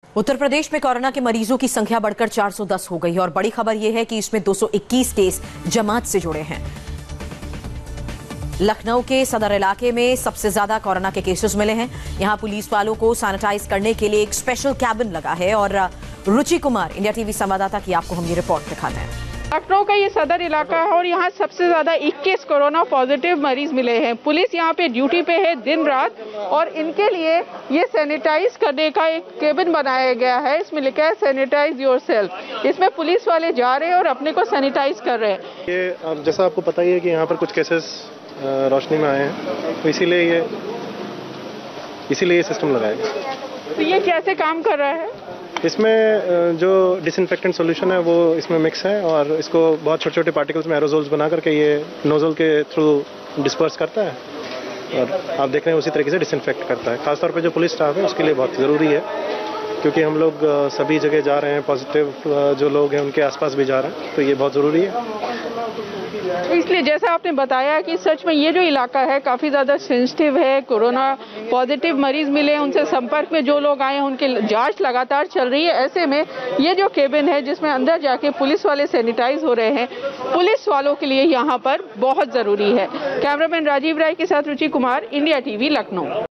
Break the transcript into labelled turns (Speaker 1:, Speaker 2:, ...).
Speaker 1: उत्तर प्रदेश में कोरोना के मरीजों की संख्या बढ़कर 410 हो गई है और बड़ी खबर यह है कि इसमें 221 केस जमात से जुड़े हैं। लखनऊ के सदर इलाके में सबसे ज्यादा कोरोना के केसेस मिले हैं। यहां पुलिस वालों को सैनिटाइज करने के लिए एक स्पेशल कैबिन लगा है और रुचि कुमार, इंडिया टीवी संवाददाता की आपको हम ये रिपोर्ट दिखाते हैं।
Speaker 2: लखनऊ का ये सदर इलाका है और यहाँ सबसे ज्यादा 21 कोरोना पॉजिटिव मरीज मिले हैं। पुलिस यहाँ पे ड्यूटी पे है दिन रात और इनके लिए ये सैनिटाइज करने का एक केबिन बनाया गया है। इसमें लिखा है सैनिटाइज योरसेल्फ। इसमें पुलिस वाले जा रहे हैं और अपने को सैनिटाइज कर रहे हैं।
Speaker 3: ये जैसा आपको पता ही है कि यहाँ पर कुछ केसेस रोशनी में आए हैं, तो इसीलिए ये सिस्टम लगाया गया।
Speaker 2: तो ये कैसे काम कर रहा है?
Speaker 3: इसमें जो डिसइंफेक्टेंट सॉल्यूशन है वो इसमें मिक्स है और इसको बहुत छोटे छोटे पार्टिकल्स में एरोजोल्स बना करके ये नोजल के थ्रू डिस्पर्स करता है और आप देख रहे हैं उसी तरीके से डिसइंफेक्ट करता है। खासतौर पे जो पुलिस स्टाफ है उसके लिए बहुत ज़रूरी है, क्योंकि हम लोग सभी जगह जा रहे हैं, पॉजिटिव जो लोग हैं उनके आसपास भी जा रहे हैं, तो ये बहुत ज़रूरी है।
Speaker 2: इसलिए जैसा आपने बताया कि सच में ये जो इलाका है काफ़ी ज़्यादा सेंसिटिव है। कोरोना पॉजिटिव मरीज मिले, उनसे संपर्क में जो लोग आए हैं उनकी जांच लगातार चल रही है। ऐसे में ये जो केबिन है जिसमें अंदर जाके पुलिस वाले सैनिटाइज हो रहे हैं, पुलिस वालों के लिए यहाँ पर बहुत ज़रूरी है। कैमरामैन राजीव राय के साथ रुचि कुमार, इंडिया टीवी, लखनऊ।